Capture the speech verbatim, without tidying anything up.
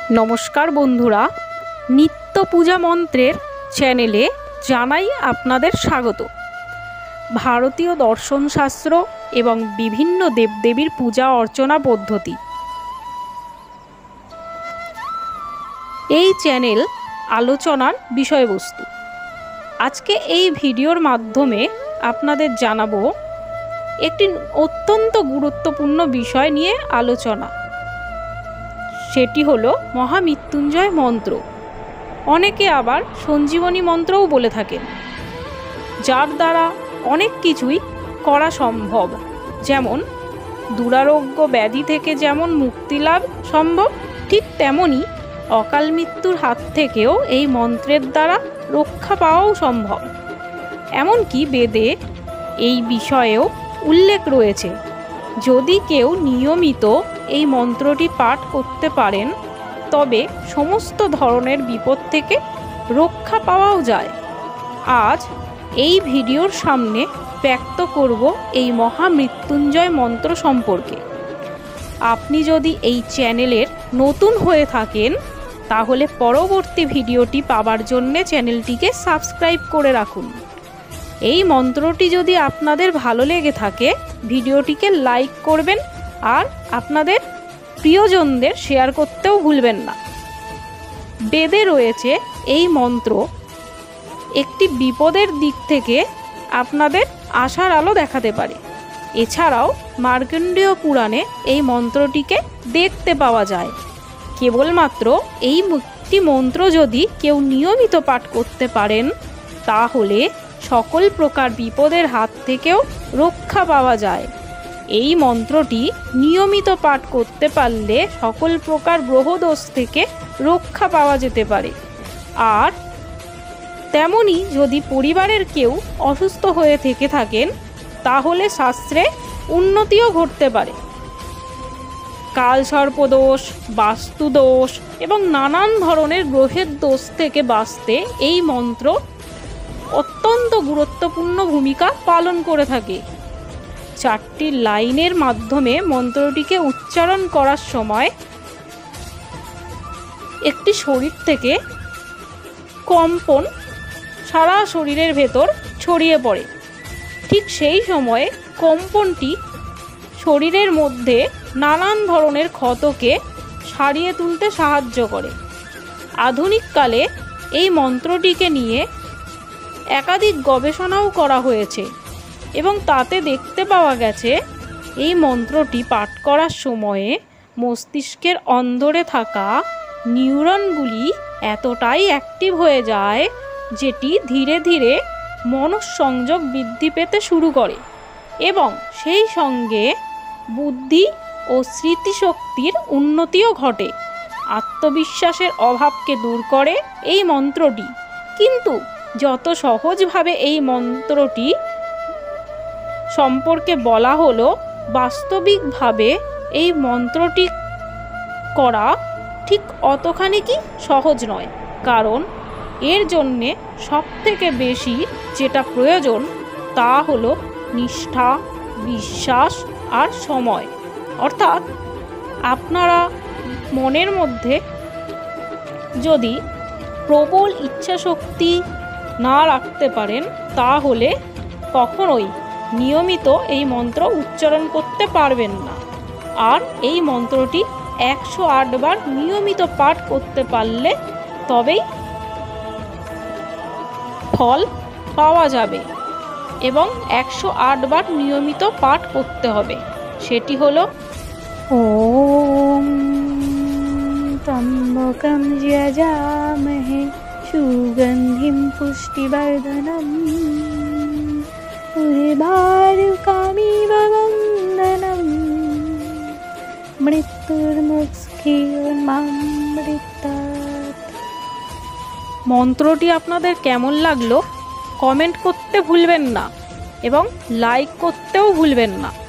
नमस्कार बंधुरा नित्य पूजा मंत्रेर चैनेले जानाई आपनादेर स्वागत। भारतीय दर्शन शास्त्र एवं विभिन्न देवदेवीर पूजा अर्चना पद्धति এই চ্যানেল আলোচনার বিষয়বস্তু। আজকে এই ভিডিওর মাধ্যমে আপনাদের জানাবো একটি অত্যন্ত গুরুত্বপূর্ণ বিষয় নিয়ে আলোচনা। সেটি হলো মহামৃত্যুঞ্জয় মন্ত্র, অনেকে আবার সঞ্জীবনী মন্ত্রও বলে থাকেন, যার দ্বারা অনেক কিছুই করা সম্ভব। যেমন দুরারোগ্য ব্যাধি থেকে যেমন মুক্তি লাভ সম্ভব, ঠিক তেমনি অকাল মৃত্যুর হাত থেকেও এই মন্ত্রের দ্বারা রক্ষা পাওয়াও সম্ভব। এমনকি বেদে এই বিষয়েও উল্লেখ রয়েছে। যদি কেউ নিয়মিত এই মন্ত্রটি পাঠ করতে পারেন তবে সমস্ত ধরনের বিপদ থেকে রক্ষা পাওয়াও যায়। আজ এই ভিডিওর সামনে ব্যক্ত করব এই মহামৃত্যুঞ্জয় মন্ত্র সম্পর্কে। আপনি যদি এই চ্যানেলের নতুন হয়ে থাকেন তাহলে পরবর্তী ভিডিওটি পাওয়ার জন্য চ্যানেলটিকে সাবস্ক্রাইব করে রাখুন। এই মন্ত্রটি যদি আপনাদের ভালো লেগে থাকে ভিডিওটিকে লাইক করবেন আর আপনাদের প্রিয়জনদের শেয়ার করতেও ভুলবেন না। বেদে রয়েছে এই মন্ত্র একটি বিপদের দিক থেকে আপনাদের আশার আলো দেখাতে পারে। এছাড়াও মার্কণ্ডেয় পুরাণে এই মন্ত্রটিকে দেখতে পাওয়া যায়। কেবলমাত্র এই একটি মন্ত্র যদি কেউ নিয়মিত পাঠ করতে পারেন তাহলে সকল প্রকার বিপদের হাত থেকেও রক্ষা পাওয়া যায়। এই মন্ত্রটি নিয়মিত পাঠ করতে পারলে সকল প্রকার গ্রহদোষ থেকে রক্ষা পাওয়া যেতে পারে। আর তেমনি যদি পরিবারের কেউ অসুস্থ হয়ে থেকে থাকেন তাহলে শাস্ত্রে উন্নতিও ঘটতে পারে। কালসর্পদোষ, বাস্তুদোষ এবং নানান ধরনের গ্রহের দোষ থেকে বাঁচতে এই মন্ত্র অত্যন্ত গুরুত্বপূর্ণ ভূমিকা পালন করে থাকে। চারটি লাইনের মাধ্যমে মন্ত্রটিকে উচ্চারণ করার সময় একটি শরীর থেকে কম্পন সারা শরীরের ভেতর ছড়িয়ে পড়ে। ঠিক সেই সময়ে কম্পনটি শরীরের মধ্যে নানান ধরনের ক্ষতকে সারিয়ে তুলতে সাহায্য করে। আধুনিককালে এই মন্ত্রটিকে নিয়ে একাধিক গবেষণাও করা হয়েছে এবং তাতে দেখতে পাওয়া গেছে এই মন্ত্রটি পাঠ করার সময়ে মস্তিষ্কের অন্দরে থাকা নিউরনগুলি এতটাই অ্যাক্টিভ হয়ে যায় যেটি ধীরে ধীরে মনঃসংযোগ বৃদ্ধি পেতে শুরু করে এবং সেই সঙ্গে বুদ্ধি ও স্মৃতিশক্তির উন্নতিও ঘটে। আত্মবিশ্বাসের অভাবকে দূর করে এই মন্ত্রটি। কিন্তু যত সহজভাবে এই মন্ত্রটি সম্পর্কে বলা হলো, বাস্তবিকভাবে এই মন্ত্রটি করা ঠিক অতখানি কি সহজ নয়। কারণ এর জন্যে সবথেকে বেশি যেটা প্রয়োজন তা হলো নিষ্ঠা, বিশ্বাস আর সময়। অর্থাৎ আপনারা মনের মধ্যে যদি প্রবল ইচ্ছাশক্তি না রাখতে পারেন তাহলে কখনোই নিয়মিত এই মন্ত্র উচ্চারণ করতে পারবেন না। আর এই মন্ত্রটি একশো আট বার নিয়মিত পাঠ করতে পারলে তবেই ফল পাওয়া যাবে এবং একশো আট বার নিয়মিত পাঠ করতে হবে। সেটি হলো ওম ত্র্যম্বকম যজামহে সুগন্ধিম পুষ্টিবর্ধনম উর্বারুকমিব বন্দনম মৃত্যুর্মুক্ষীয়মামৃতাৎ। মন্ত্রটি আপনাদের কেমন লাগলো কমেন্ট করতে ভুলবেন না এবং লাইক করতেও ভুলবেন না।